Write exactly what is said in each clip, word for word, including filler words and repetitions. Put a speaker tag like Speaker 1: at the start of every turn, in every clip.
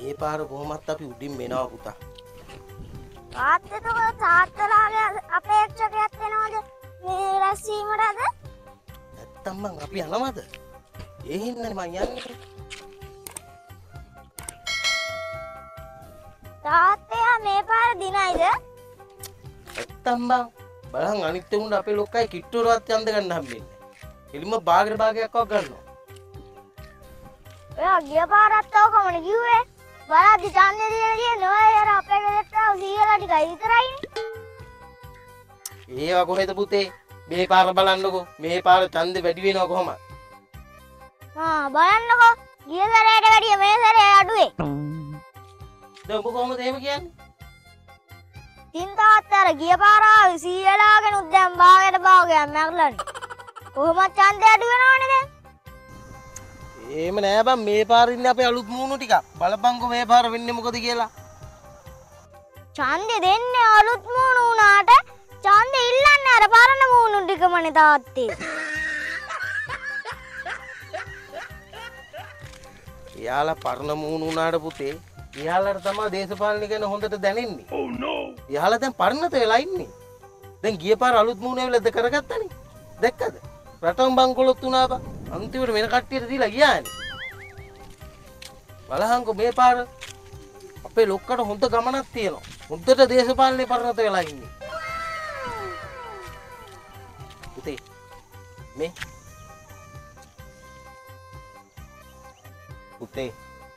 Speaker 1: මේ පාර කොහොමත් අපි උඩින් මෙනවා පුතා.
Speaker 2: තාත්තට තාත්තලාගේ අපේක්ෂකයක් වෙනවද මේ රැස්වීමට අද?
Speaker 1: නැත්තම් මං අපි යනවද? ඒ හින්දානේ මං යන්නේ.
Speaker 2: තාත්තයා මේ පාර දිනයිද?
Speaker 1: නැත්තම් බං බලන් අනිත් උන්ට අපේ ලොක්කයි කිට්ටුවරවත් යන්න ගන්න හම්බෙන්නේ. එලිම බාගර භාගයක් වක් ගන්නවා.
Speaker 2: ඔයා ගිය පාරත් ඕකමනේ කිව්වේ. බලද්දි ඡන්දේ දින දින නෝය අර අපේ ගෙදරට සීයලා ටිකයි විතරයිනේ.
Speaker 1: ඒවා කොහෙද පුතේ? මේ පාර බලන්නකෝ. මේ පාර ඡන්දේ වැඩි වෙනවා කොහමද?
Speaker 2: ආ බලන්නකෝ. ගිය සැරේට වැඩිය මේ සැරේ අඩුවේ.
Speaker 1: දැන් ඔබ කොහොමද එහෙම කියන්නේ?
Speaker 2: තින් තාත්තා අර ගිය පාර ආවේ සීයලාගෙනුත් දැන් භාගයට භාගයක් මැරලානේ. කොහොමද ඡන්දේ අඩු වෙනවනේ දැන්?
Speaker 1: එහෙම නෑ බං මේ පාර ඉන්නේ අපේ අලුත් මූණු ටික. බලපංකෝ මේ පාර වෙන්නේ මොකද කියලා.
Speaker 2: ඡන්දේ දෙන්නේ අලුත් මූණු උනාට ඡන්දේ ඉල්ලන්නේ අර පරණ මූණු ටිකමනේ තාත්තේ.
Speaker 1: එයාලා පරණ මූණු උනාට පුතේ එයාලට තමයි දේශපාලන ගැන හොඳට දැනෙන්නේ. Oh no. එයාලා දැන් පරණත වෙලා ඉන්නේ. දැන් ගිය පාර අලුත් මූණු ඇවිල්ලාද කරගත්තනේ. දැක්කද? රටම බංකොලොත් උනා බං. අන්තිමට වෙන කට්ටියට දීලා ගියානේ. බලහන්කෝ මේ පාර අපේ ලොක්කට හොඳ ගමනක් තියෙනවා. හොඳට දේශපාලනේ පරණත වෙලා ඉන්නේ. පුතේ මේ පුතේ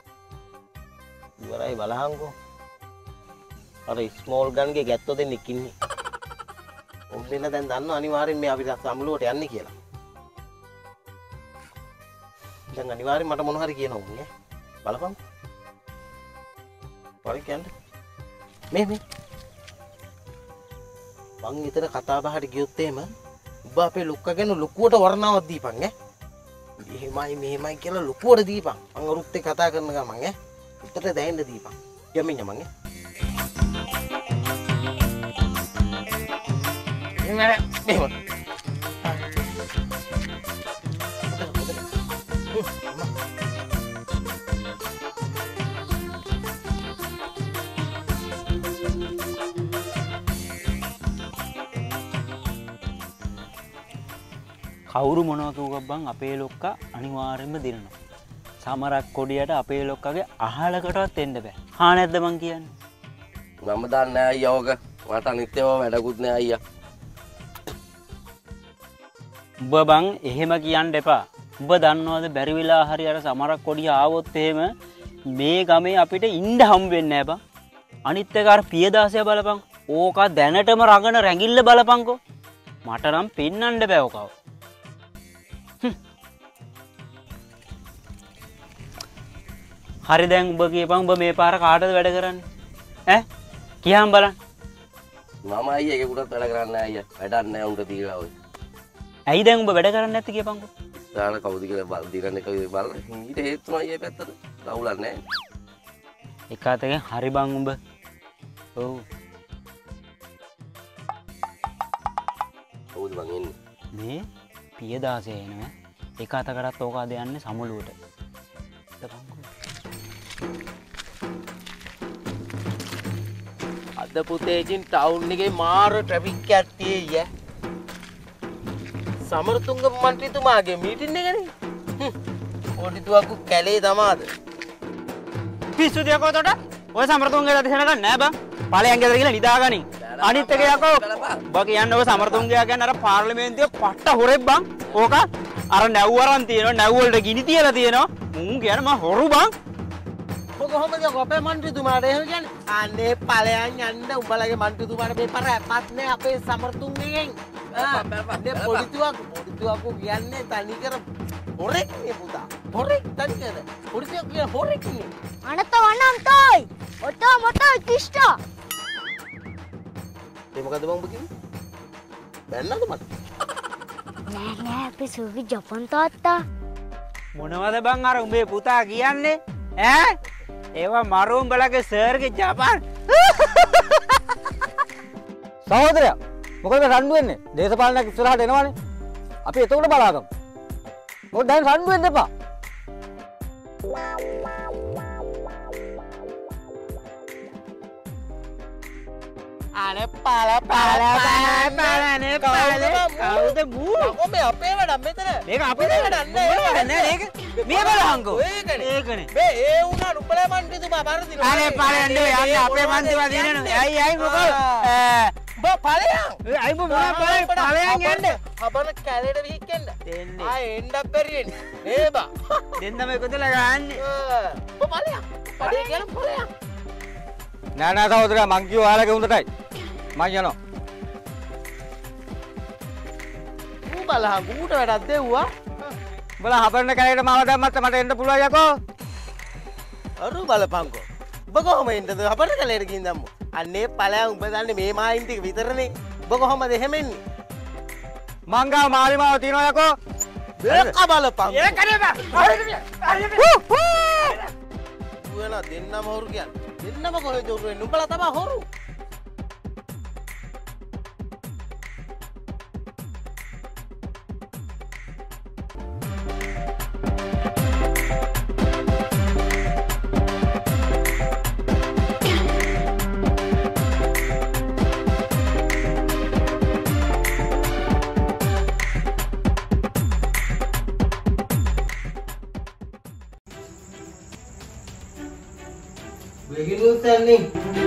Speaker 1: ඉවරයි බලහන්කෝ. අර ස්මෝල් ගන්ගේ ගැත්තෝ දෙන්නෙක් ඉන්නේ. උන් දෙන්න දැන් දන්නවා අනිවාර්යෙන් මේ අපි සම්ලුවට යන්නේ කියලා. දැන් අනිවාර්යෙන් මට මොන හරි කියනවා උන් ඈ. බලපන්. පරි කියන්නේ. මේ මේ. මං ඊතර කතා බහට ගියොත් එහෙම ඔබ අපේ ලොක්කා ගැන ලොකුවට වර්ණාවක් දීපන් ඈ. මෙහෙමයි මෙහෙමයි කියලා ලොකුවට දීපන්. මං අරුත් එක්ක කතා කරන ගමන් ඈ. උත්තර දැනෙන්න දීපන්. යමින් යමන් ඈ. මෙහෙම මෙහෙම.
Speaker 3: කවුරු මොනවා කිව්වත් බං අපේ ලොක්කා අනිවාර්යෙන්ම දිනනවා. සමරක් කොඩියට අපේ ලොක්කගේ අහලකටවත් එන්න බෑ. හා නැද්ද මං කියන්නේ?
Speaker 1: මම දන්නේ නැහැ අයියා ඕක. මට අනිත්‍යව වැඩකුත් නෑ අයියා.
Speaker 3: උඹ බං එහෙම කියන්න එපා. උඹ දන්නවද බැරි වෙලා හරි අර සමරක් කොඩිය ආවොත් එහෙම මේ ගමේ අපිට ඉන්න හම් වෙන්නේ නැහැ බං. අනිත් එක අර පියදාසය බලපන්. ඕක දැනටම රඟන රැඟිල්ල බලපන්කෝ. මට නම් පෙන්වන්න බෑ ඕකව. හරි දැන් උඹ කියපන් උඹ මේ පාර කාටද වැඩ කරන්නේ? ඈ කියහන් බලන්න.
Speaker 1: මම අයියා එකෙකුටත් වැඩ කරන්නේ නැහැ අයියා. වැඩක් නැහැ උන්ට දීලා ඔය.
Speaker 3: ඇයි දැන් උඹ වැඩ කරන්නේ නැත්තේ කියපන්කෝ.
Speaker 1: දාන කවුද කියලා බල දිරන්න එක බලන්න. ඊට හේතු නෑ අයියා පැත්තට. ලවුලක් නැහැ.
Speaker 3: එක අතකින් හරි බං උඹ. ඔව්.
Speaker 1: කවුද බං එන්නේ?
Speaker 3: මේ පියදාසය එනවා. එක අතකටත් ඕක අද යන්නේ සමුලුවට.
Speaker 1: අද පුතේ ඉතින් ටවුන් එකේ මාර ට්‍රැෆික් එකක් තියෙයි ඈ. සමරතුංග මන්ත්‍රීතුමාගේ මීටින් එකනේ. පොඩිතුවක්කු කැලේ තමාද?
Speaker 3: පිස්සු දෙකෝ උඩට ඔය සමරතුංගගේ දත දෙන්න ගන්න නෑ බං. ඵලයන් ගෙදර ගිහලා නිදාගනින්. අනිත් එක යකෝ. ඔබ කියන්නේ ඔය සමරතුංගයා කියන්නේ අර පාර්ලිමේන්තුවේ පට්ට හොරෙක් බං. ඕක අර නැව් අරන් තියෙනවා නැව් වලට ගිනි තියලා තියෙනවා. මුන් කියන්නේ මම හොරු බං.
Speaker 1: කොහොමද අපේ මන්ත්‍රීතුමාට එහෙම කියන්නේ? අනේ ඵලයන් යන්න උඹලගේ මන්ත්‍රීතුමාට මේ පාර අපත් නෑ අපේ සමරතුංගගෙන්. ආ මේ පොඩිතුවක් පොඩිතුවක්කු කියන්නේ තනිකර හොරෙක් නේ පුතා. හොරෙක් තනිකර. පොඩිතුවක් කියන්නේ හොරෙක් නේ.
Speaker 2: අනත වනම් තෝයි. ඔතෝ මොතෝ කිෂ්ඨා.
Speaker 1: ඒ මොකද බං ඔබ කිව්වේ? බැන්නද මට?
Speaker 2: නෑ නෑ අපේ සුවි ජපන් තාත්තා.
Speaker 3: මොනවද බං අර උඹේ පුතා කියන්නේ? ඈ? ඒවා මරුම්බලගේ සර්ගේ ජපන්.
Speaker 4: සහෝදරයා මොකද රණ්ඩු වෙන්නේ? දේශපාලනයක් ඉස්සරහට එනවනේ. අපි එතකොට බලාගමු. මොකද දැන් රණ්ඩු වෙන්න එපා.
Speaker 1: අනේ පාල පාල පාල පාලනේ පාල කවුද බූ මම මේ අපේ වැඩ මෙතන මේක අපේ වැඩ නෑ නෑ මේක මේ බලහන්කෝ ඒකනේ ඒකනේ මේ ඒ උනා නුඹලා මන්ත්‍රීතුමා පරදිනවා අනේ පාල යන්නේ යන්නේ අපේ මන්ත්‍රීතුමා දිනන ඇයි ඇයි මොකෝ බා පාලයන් ඇයි මො මොනා පාලයන් පාලයන් යන්නේ හබන කැලේට විහික්කෙන්න දෙන්නේ ආ එන්නත් බැරියනේ මේ බා දෙන්නම එකතුලා ගහන්නේ බා පාලයන් පඩේ කියලා පාලයන්
Speaker 4: නෑ නෑ සහෝදරයා මං කිව්ව ඔයාලගේ හොඳටයි මං යනවා
Speaker 1: ඌ බලහන් ඌට වැඩක් දෙව්වා
Speaker 4: උඹලා හබන්න කැලේට මාව දැම්මත් මට එන්න පුළුවන් යකෝ
Speaker 1: අරු බලපංකෝ ඔබ කොහොම එන්නද හබන්න කැලේට ගිහින් දැම්මෝ අන්නේ ඵලයන් උඹ දන්නේ මේ මායින් ටික විතරනේ ඔබ කොහොමද එහෙම එන්නේ
Speaker 4: මං ගාව මාළි මාව තියනවා යකෝ
Speaker 1: ඒක බලපංකෝ ඒකනේ බා ඌ වෙන දෙන්නම හොරු කියන්නේ දෙන්නම කොහෙද හොරු වෙන්නේ උඹලා තමයි හොරු Breaking news standing.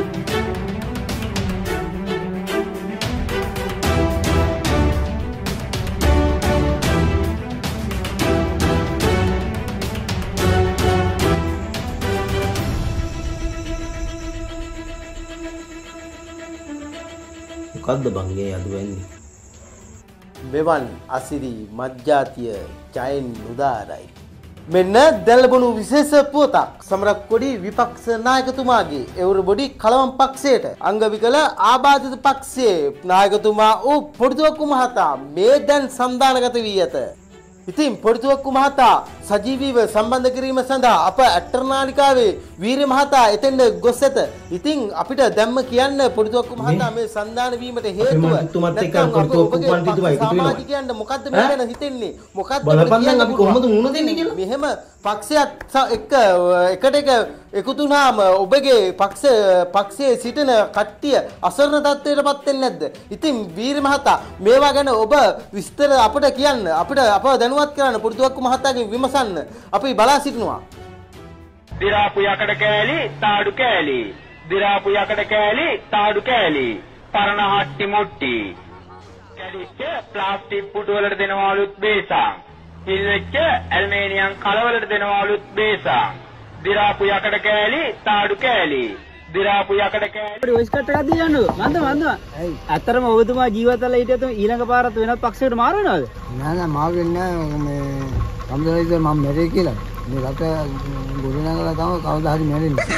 Speaker 1: මොකද්ද බං ඒ අද වෙන්නේ? මෙවන් අසිරි මජ්ජාතිය ජයෙන් උදාරයි. මෙන්න දැල්බුණු විශේෂ පුවතක් සමරක් කොඩි විපක්ෂ නායකතුමාගේ එවුරු බොඩි කලවම් පක්ෂයට අංගවිකල ආබාධිත පක්ෂයේ නායකතුමා වූ පොඩිතුවක්කු මහතා මේ දැන් සම්දානගත වී ඇත. ඉතින් පොඩිතුවක්කු මහතා සජීවීව සම්බන්ධ කිරීම සඳහා අප ඇක්ටර් නාලිකාවේ වීර මහතා එතෙන්ද ගොස් ඇත. ඉතින් අපිට දැම්ම කියන්න පොඩිතුවක්කු මහතා මේ සන්දාන වීමට හේතුව
Speaker 5: තුමත් එක්ක පොඩිතුවක්කු පඬිතුමා එකතු වෙනවා.
Speaker 1: කියන්න මොකද්ද මේ ගැන හිතෙන්නේ? මොකද්ද
Speaker 5: බලපන්න අපි කොහොමද මුණ දෙන්නේ කියලා?
Speaker 1: මෙහෙම පක්ෂයක් එක්ක එකට එක එකතු වුණාම ඔබගේ පක්ෂ පක්ෂයේ සිටින කට්ටිය අසරණ තත්ත්වයටපත් වෙන්නේ නැද්ද? ඉතින් වීර මහතා මේවා ගැන ඔබ විස්තර අපිට කියන්න අපිට අපව දැනුවත් කරන්න පොඩිතුවක්කු මහතාගෙන් විමසන්න අපි බලා සිටිනවා.
Speaker 6: දිරාපු යකඩ කෑලි තාඩු කෑලි දිරාපු යකඩ කෑලි තාඩු කෑලි පරණ හට්ටි මුට්ටි කැඩිච්ච ප්ලාස්ටික් පුටු වලට දෙනවලුත් බේසම් හිල්වෙච්ච ඇල්මේනියම් කල වලට දෙනවලුත් බේසම් දිරාපු යකඩ කෑලි තාඩු කෑලි දිරාපු යකඩ කෑලි
Speaker 3: වොයිස් කට් එකක් දීයන්නකෝ මන්ද මන්ද ඇත්තටම ඔබතුමා ජීවිතවල හිටියත් ඊළඟ පාරත් වෙනත් පක්ෂයකට මාරු වෙනවද
Speaker 7: නෑ නෑ මාරු වෙන්නේ නෑ මේ කම්දලයිද මම මැරෙයි කියලා මේ රට ගොඩනගලා තමයි කවදා හරි මැරෙන්නේ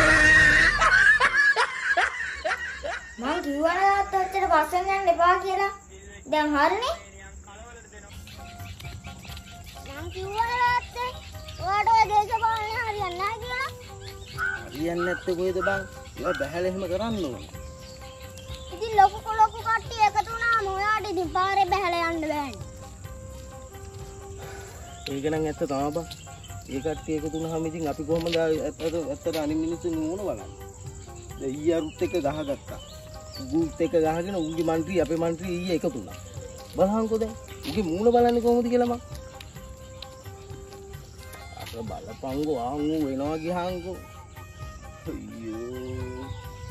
Speaker 2: මම කිව්වනේ තාත්තට පස්සෙන් යන්න එපා කියලා දැන් හරිනේ මම කිව්වනේ තාත්තේ ඔයාට ඔය දේශපාලනේ හරියන්නේ නැහැ කියලා
Speaker 1: හරියන්නේ නැත්තේ කොහෙද බං? ඒවා බහැලා එහෙම කරන්න ඕන.
Speaker 2: ඉතින් ලොකු ලොකු කට්ටිය එකතු වුණාම ඔයාට ඉතින් පාරේ බහැලා යන්න බෑනේ.
Speaker 1: ඒක නම් ඇත්ත තමයි බං. ඒ කට්ටිය එකතු වුණාම ඉතින් අපි කොහොමද ඇත්තට ඇත්තට අනිත් මිනිස්සුන් මොන බලන්නේ? දැන් ඊය අරුත් එක ගහගත්තා. උගුත් එක ගහගෙන උන්ගේ മന്ത്രി අපේ മന്ത്രി ඊය එකතු වුණා. බලහන්කෝ දැන්. උගේ මූණ බලන්නේ කොහොමද කියලා මං. අර බලපංගෝ ආන් වෙනවා ගියාන්කෝ. අයියෝ.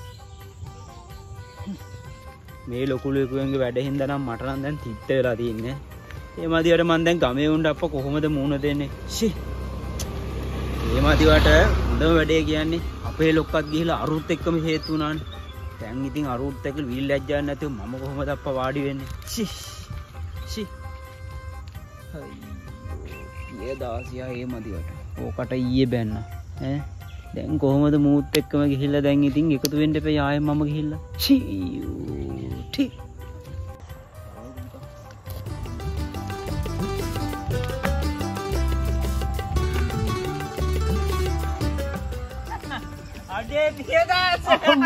Speaker 3: මේ ලොකු ලොකුන්ගේ වැඩ හින්දා නම් මට නම් දැන් තිත්ත වෙලා තින්නේ. ඒ මදිවට මං දැන් ගමේ උන්ට අප්ප කොහොමද මූණ දෙන්නේ? ෂි. මේ මදිවට හොඳම වැඩේ කියන්නේ අපේ ලොක්කත් ගිහිලා අරුත් එක්කම හේතු වුණානේ. දැන් ඉතින් අරුත් එක්ක වීල් ලැජ්ජාවක් නැතුව මම කොහොමද අප්ප වාඩි වෙන්නේ? ෂි. ෂි. අයියෝ. ඊයේ දාසියා මේ මදිවට. ඕකට ඊයේ බැන්න. ඈ දැන් කොහොමද මූත් එක්කම ගිහිල්ලා දැන් ඉතින් එකතු වෙන්න එපා ආයෙ මම ගිහිල්ලා. ෂී. ටි. අඩේ පියදාස.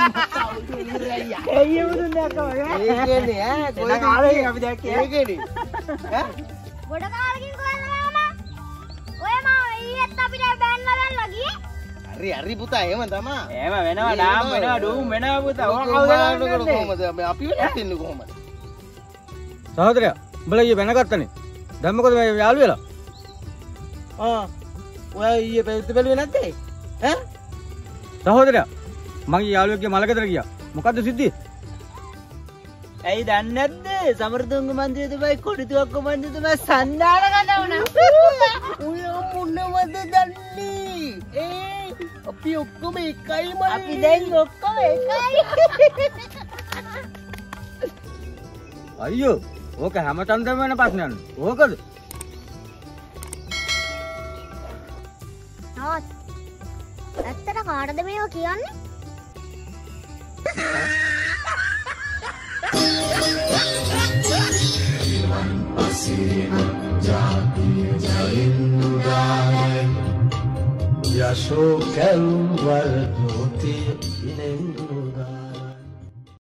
Speaker 3: එయ్య මුදුන් දැක්කම ඈ.
Speaker 1: ඒකනේ ඈ කොහෙද
Speaker 3: ආවේ අපි දැක්කේ.
Speaker 1: ඒකනේ. ඈ
Speaker 2: ගොඩ කාලකින් කොහෙද මාමා? ඔය මාම ඊයේත් අපිට බැන්න බැලලා ගියේ.
Speaker 1: අර හරි හරි පුතා එහෙම තමයි.
Speaker 3: එහෙම වෙනවා ඩාම් වෙනවා ඩූම් වෙනවා පුතා. ඕක කවුද කරන්නේ?
Speaker 1: කොහමද අපි වෙලක් ඉන්නේ කොහමද?
Speaker 4: සහෝදරයා උඹලා ඊයේ වෙනගත්තනේ. දැන් මොකද මේ යාළු වෙලා?
Speaker 1: ආ ඔයා ඊයේ පැවිද්ද බැලුවේ නැද්ද? ඈ?
Speaker 4: සහෝදරයා මගේ යාළුවෙක්ගේ මලකතර ගියා. මොකද්ද සිද්ධිය?
Speaker 3: ඇයි දන්නේ නැද්ද? සමරතුංග මන්දිරේ තමයි කොටිතුවක්ක මන්දිරේ තමයි සන්දාන ගන්න උනා.
Speaker 1: ඔය මොනවද දන්නේ? ඒ අපි ඔක්කොම එකයි මල්ලි.
Speaker 2: අපි දැන් ඔක්කොම එකයි.
Speaker 4: අයියෝ ඕක හැමතැනම වෙන ප්‍රශ්නයක්. ඕකද?
Speaker 2: තාත් ඇත්තට කාටද මේව කියන්නේ?
Speaker 5: යශෝ කැල්වර ජෝතිය ඉනෙන්දුදා